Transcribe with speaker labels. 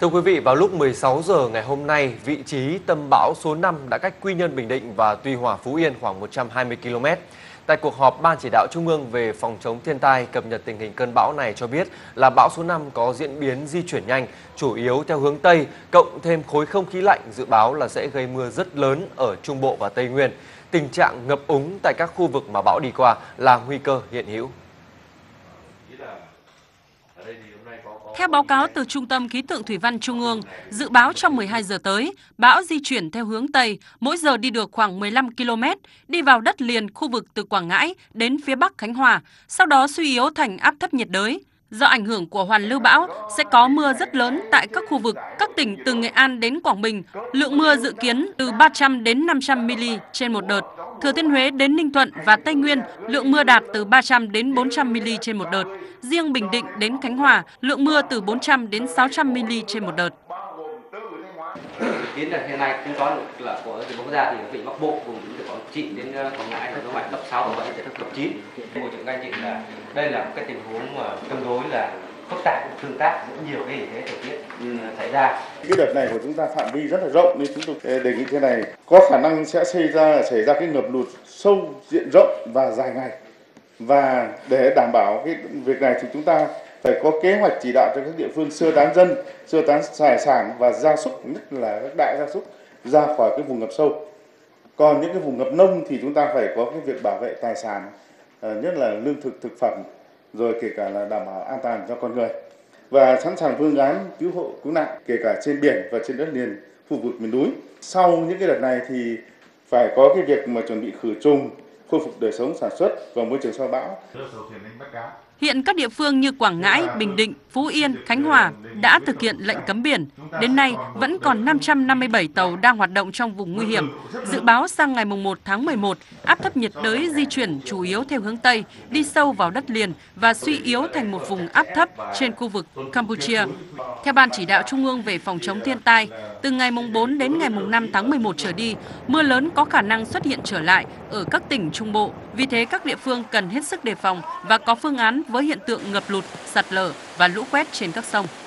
Speaker 1: Thưa quý vị, vào lúc 16 giờ ngày hôm nay, vị trí tâm bão số 5 đã cách Quy Nhơn Bình Định và Tuy Hòa Phú Yên khoảng 120 km. Tại cuộc họp, Ban Chỉ đạo Trung ương về phòng chống thiên tai cập nhật tình hình cơn bão này cho biết là bão số 5 có diễn biến di chuyển nhanh, chủ yếu theo hướng Tây, cộng thêm khối không khí lạnh dự báo là sẽ gây mưa rất lớn ở Trung Bộ và Tây Nguyên. Tình trạng ngập úng tại các khu vực mà bão đi qua là nguy cơ hiện hữu.
Speaker 2: Theo báo cáo từ Trung tâm Khí tượng Thủy văn Trung ương, dự báo trong 12 giờ tới, bão di chuyển theo hướng Tây, mỗi giờ đi được khoảng 15 km, đi vào đất liền khu vực từ Quảng Ngãi đến phía Bắc Khánh Hòa, sau đó suy yếu thành áp thấp nhiệt đới. Do ảnh hưởng của hoàn lưu bão, sẽ có mưa rất lớn tại các khu vực, các tỉnh từ Nghệ An đến Quảng Bình. Lượng mưa dự kiến từ 300 đến 500 mm trên một đợt. Thừa Thiên Huế đến Ninh Thuận và Tây Nguyên, lượng mưa đạt từ 300 đến 400 mm trên một đợt. Riêng Bình Định đến Khánh Hòa, lượng mưa từ 400 đến 600 mm trên một đợt.
Speaker 3: Dự kiến là hiện nay cũng có là của dự báo quốc gia thì vịnh Bắc Bộ vùng từ Quảng Trị đến Quảng Ngãi gió mạnh cấp 6 và bảy giật cấp 9. Bộ trưởng các anh chị là đây là một cái tình huống mà tương đối là phức tạp, tương tác giữa nhiều cái hình thế thời tiết xảy ra.
Speaker 4: Cái đợt này của chúng ta phạm vi rất là rộng nên chúng tôi đề nghị thế này, có khả năng sẽ xảy ra cái ngập lụt sâu diện rộng và dài ngày. Và để đảm bảo cái việc này thì chúng ta phải có kế hoạch chỉ đạo cho các địa phương sơ tán dân, sơ tán tài sản và gia súc, nhất là các đại gia súc ra khỏi cái vùng ngập sâu. Còn những cái vùng ngập nông thì chúng ta phải có cái việc bảo vệ tài sản, nhất là lương thực, thực phẩm, rồi kể cả là đảm bảo an toàn cho con người. Và sẵn sàng phương án cứu hộ, cứu nạn, kể cả trên biển và trên đất liền, khu vực miền núi. Sau những cái đợt này thì phải có cái việc mà chuẩn bị khử trùng, khôi phục đời sống sản xuất và môi trường sau bão.
Speaker 2: Hiện các địa phương như Quảng Ngãi, Bình Định, Phú Yên, Khánh Hòa đã thực hiện lệnh cấm biển. Đến nay, vẫn còn 557 tàu đang hoạt động trong vùng nguy hiểm. Dự báo sang ngày 1 tháng 11, áp thấp nhiệt đới di chuyển chủ yếu theo hướng Tây, đi sâu vào đất liền và suy yếu thành một vùng áp thấp trên khu vực Campuchia. Theo Ban Chỉ đạo Trung ương về phòng chống thiên tai, từ ngày 4 đến ngày 5 tháng 11 trở đi, mưa lớn có khả năng xuất hiện trở lại ở các tỉnh Trung Bộ. Vì thế, các địa phương cần hết sức đề phòng và có phương án với hiện tượng ngập lụt, sạt lở và lũ quét trên các sông.